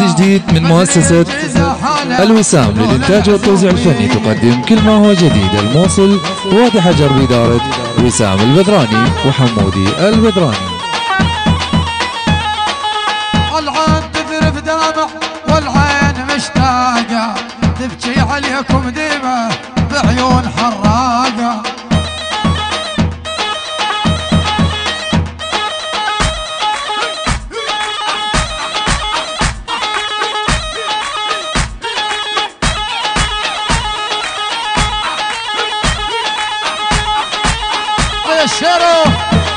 جديد من مؤسسة الوسام للإنتاج والتوزيع الفني تقدم كل ما هو جديد. الموصل وادي حجر بإدارة وسام البدراني وحمودي البدراني. العين تذرف دمع والعين مشتاقة تبكي عليكم ديمة بعيون حراقة. الشرف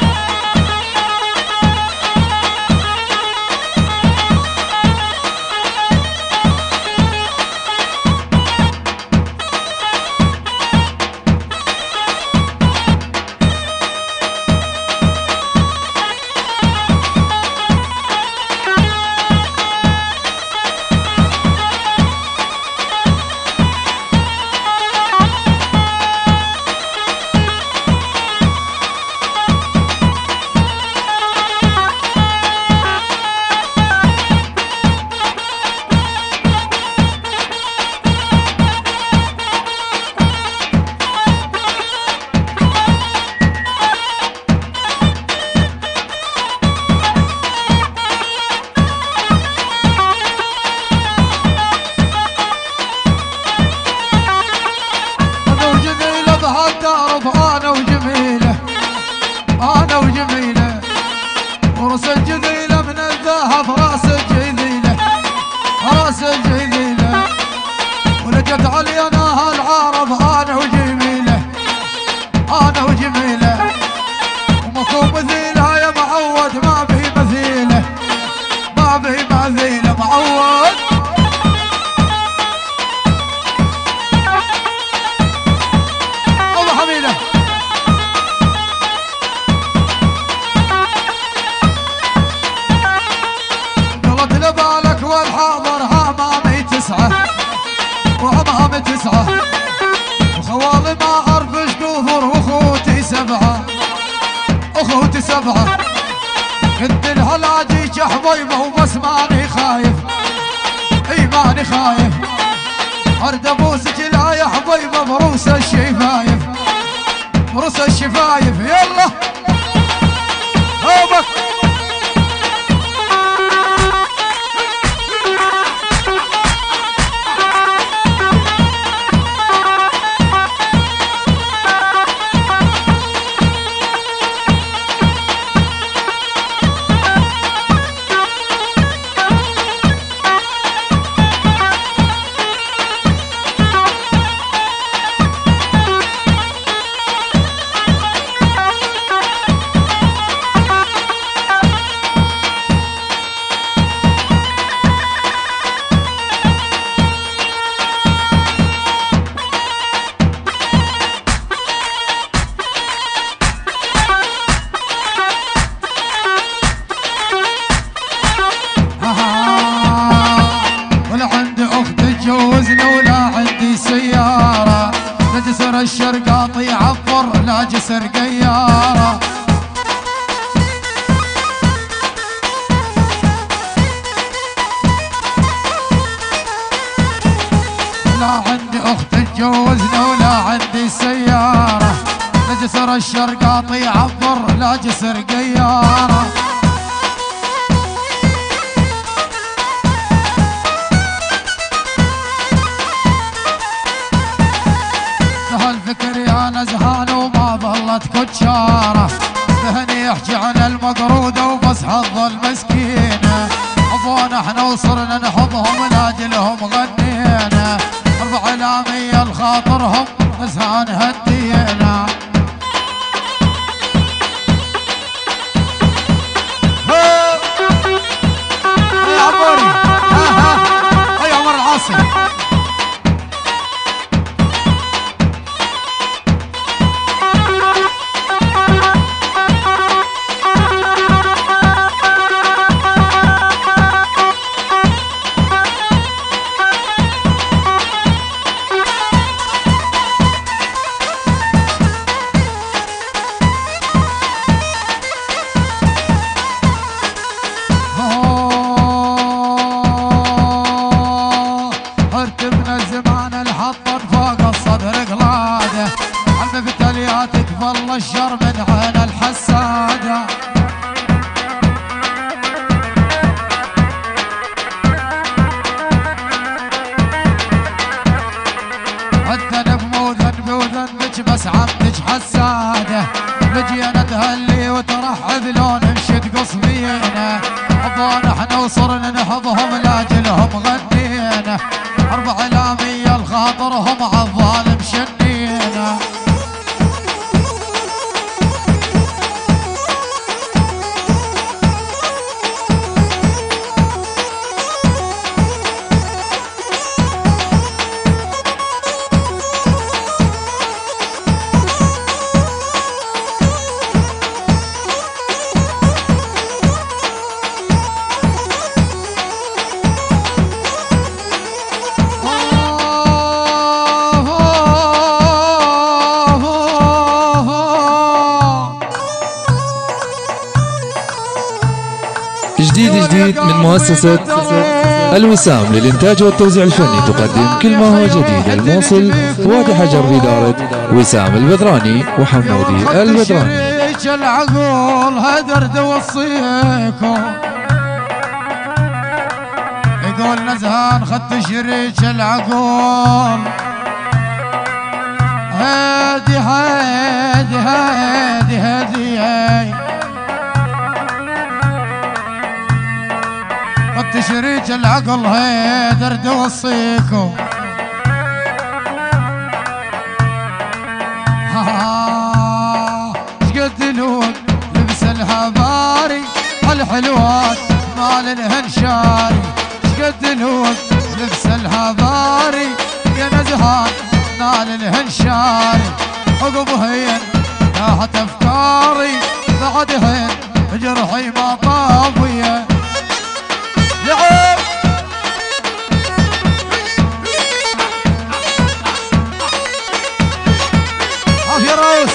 أنا وجميلة أنا وجميلة ورس الجذيلة من الذهب راس الجذيلة راس الجذيلة ولجت علينا هالعرب أنا وجميلة أنا وجميلة وماكو مثيلها يا معود ما به مثيلة ما به مثيلة معود. والحاضر عمامي تسعة وعمامي تسعة وخوالي ما أعرف ايش كثر واخوتي سبعة اخوتي سبعة. كنت الهلاجيك يا حبيبة وبس ماني خايف اي ماني خايف ارد ابوسك لا يا حبيبة بروس الشفايف بروس الشفايف. يلا هوبك جسر الشرقاطي عفر لا جسر قيارة. لا عندي اخت تجوزنا ولا عندي سيارة لا جسر الشرقاطي عفر لا جسر قيارة. الفكر يا نزهان وما ظلت كتشارة ذهني يحكي عن المقرودة وبس حظ المسكينة. حبونا احنا وصرنا نحبهم لاجلهم غنينا اربع علامية لخاطرهم نزهان هدينا. يا عمري يا عمر العاصي وصفينا حبونا احنا وصرنا نحبهم لاجلهم غنينا حرب علامية لخاطرهم عالظالم شنينا جديد من مؤسسة الوسام للإنتاج والتوزيع الفني تقدم كل ما هو جديد. الموصل وادي حجر بإدارة وسام البدراني وحمودي البدراني. العقول هدرد وصيكم يقول نزهان خدت شريك العقول هادي هادي هادي هادي خدت شريك العقل هدرد وصيكم شقدلون لبس الحباري الحلوات مال الهنشاري شقدلون لبس الحباري يا نزهان مال الهنشاري عقبهن تحت افكاري بعدهن جرحي ما طافيه لعب يا ريس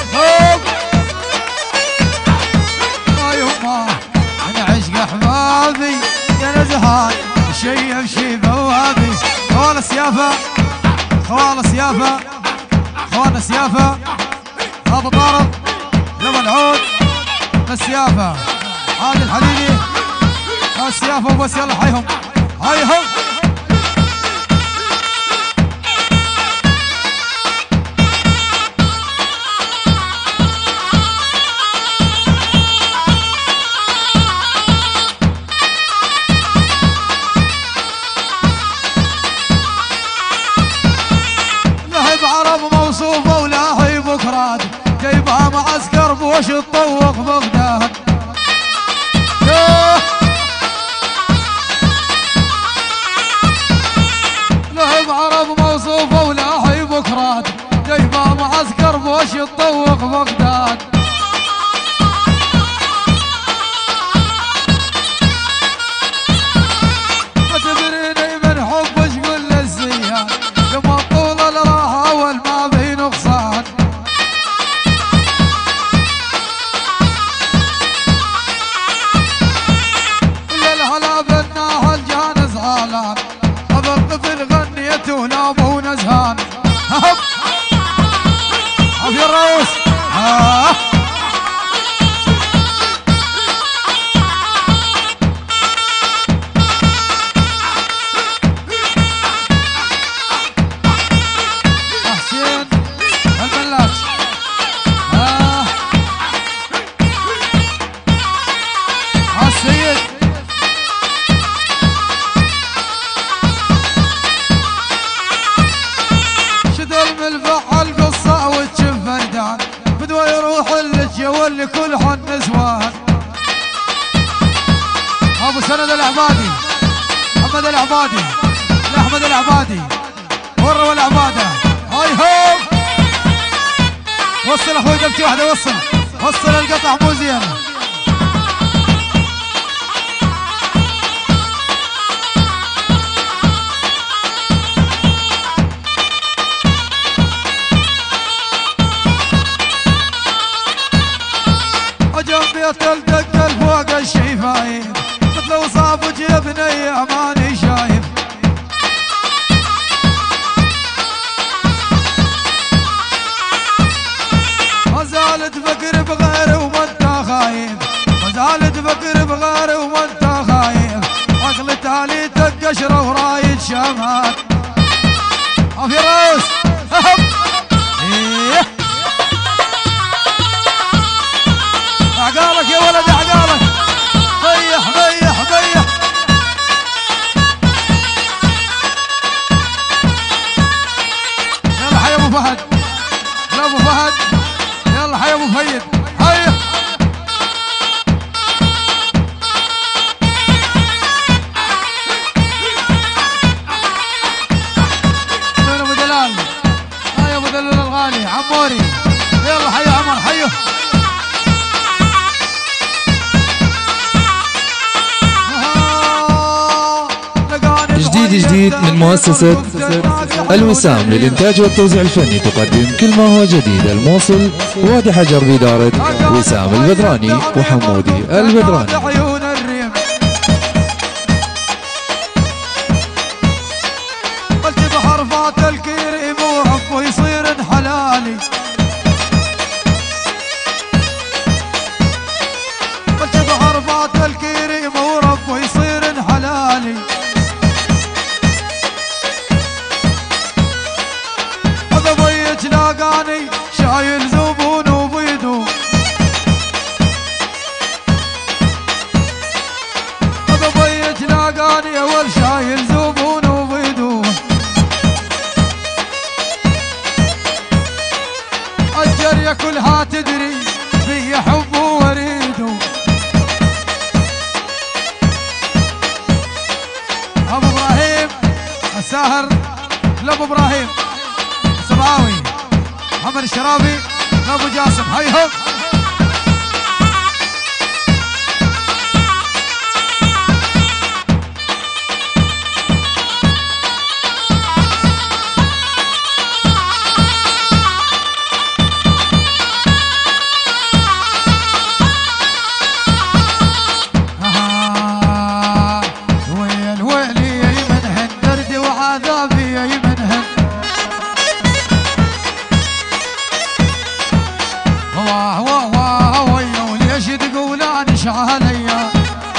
انا عشق احبابي يا نزهان شي شي بوابي خوان السيافه خوان السيافه خوان السيافه ابو طارق لما العود السيافه هذا الحبيبي السيافه وبس يلا حيهم هايهم موصوفه ولاحي بكرات جايبها معسكر بوش تطوق بغداد لعب عرب موصوفه ولاحي بكرات جايبها معسكر بوش تطوق بغداد ما تدريني من حبك قول للزيان يما طول الراحه والما بي نقصان يا الهلا بالناحل جان زعلان ابو الطفل غنيت ونابه نزهان هب يا الرؤوس لكل حن نسوان ابو سند العبادي محمد العبادي احمد العبادي ورا العباده هاي هوب وصل اخوي دبتي واحده وصل القطع مو زين تلدق فوق الشفايف مثل وصاف جبني اماني شايف ما زالت فكر بغير وما انت خايف ما زالت فكر بغير وما انت خايف عقل تالي تقشره ورايد شمات عافية راس عقالك يا ولد عقالك جديد من مؤسسة الوسام للإنتاج والتوزيع الفني تقدم كل ما هو جديد. الموصل وادي حجر بإدارة وسام البدراني وحمودي البدراني. قلت بحرفات الكريم وربه يصير حلالي، قلت بحرفات الكريم وربه يصير حلالي. هذا بيت لاقاني شايل زبون وبيدو، هذا بيت لاقاني اول شايل زبون وبيدو. الجرية كلها تدري في حب وريده. ابو ابراهيم الساهر لابو ابراهيم السبعاوي، محمد الشرابي لابو جاسم، هيهم. عليا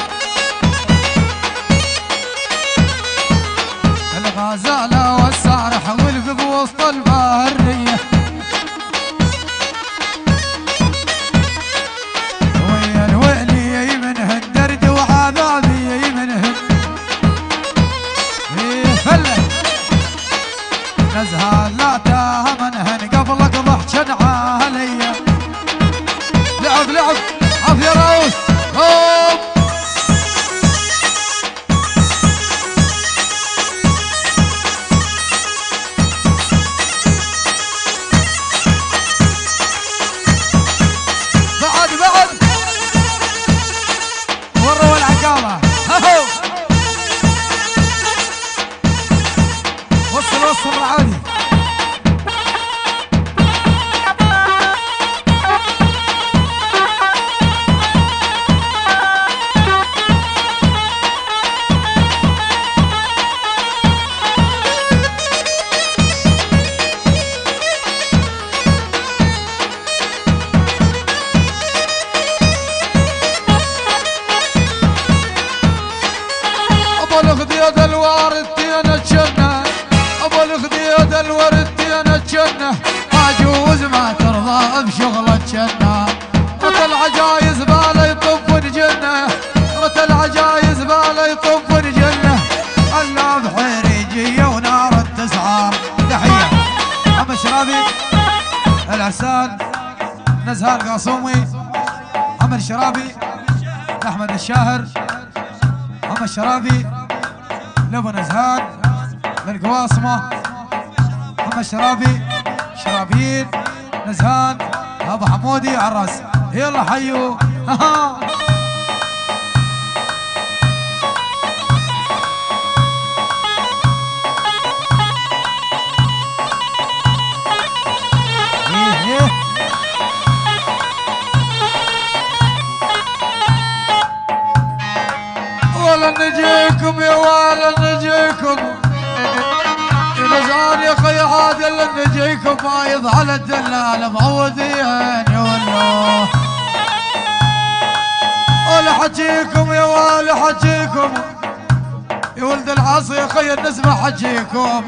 الغزالة والسارح والف بوسط البرية، ويا الويلي منهن درد وعذابي منهن فلك نزهان لا تهمنهن قبلك ضحكن عليا. لعب لعب عف يا راوس بعد وروا العقابة. وصل العادي. ابو الخديد الوردتين الجنة، ابو الخديد الوردتين الجنة، عجوز ما ترضى بشغلة جنة. رت العجايز بالا يطب الجنة، رت العجايز بالا يطب الجنة. الا بحريجية ونار التسعار. تحية محمد الشرابي العسان، نزهان قاصومي، محمد الشرابي، احمد الشاهر، محمد الشرابي لابو نزهان للقواصمة، محمد الشرابي شرابيين نزهان ابو حمودي عراس. يلا حيوا ولا نجيكم يا ولا نجيكم يا نزهان يا خي عادل، نجيكم فايض على الدلال معودين يا والله. ولا حجيكم يا ولا حجيكم يا ولد العاصي يا خي النسمة حجيكم.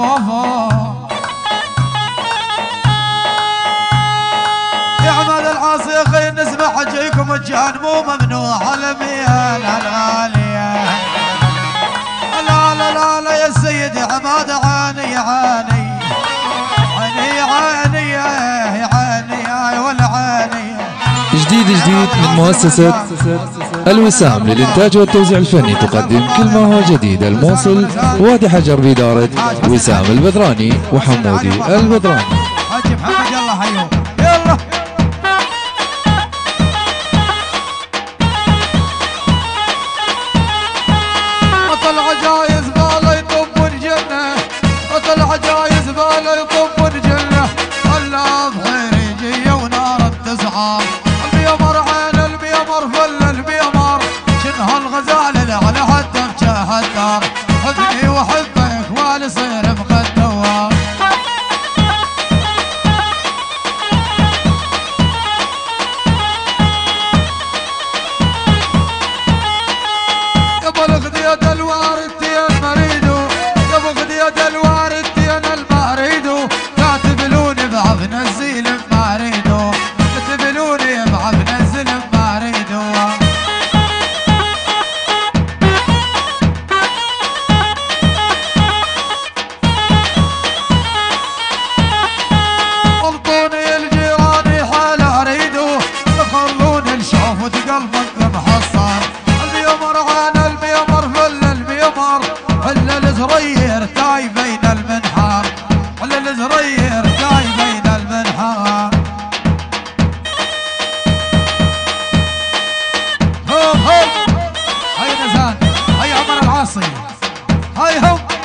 يا عماد العاصي يا خي النسمة حجيكم، الجهان مو ممنوع على ميال الغالية. لا لا لا لا يا سيدي عماد عاني عاني عاني عاني عاني ولا عاني. جديد من مؤسسة الوسام للإنتاج والتوزيع الفني تقدم كل ما هو جديد. الموصل وادي حجر بإدارة وسام البدراني وحمودي البدراني. حاجي محمد يلا حيو يلا. العجايز بالا يطب هاي هم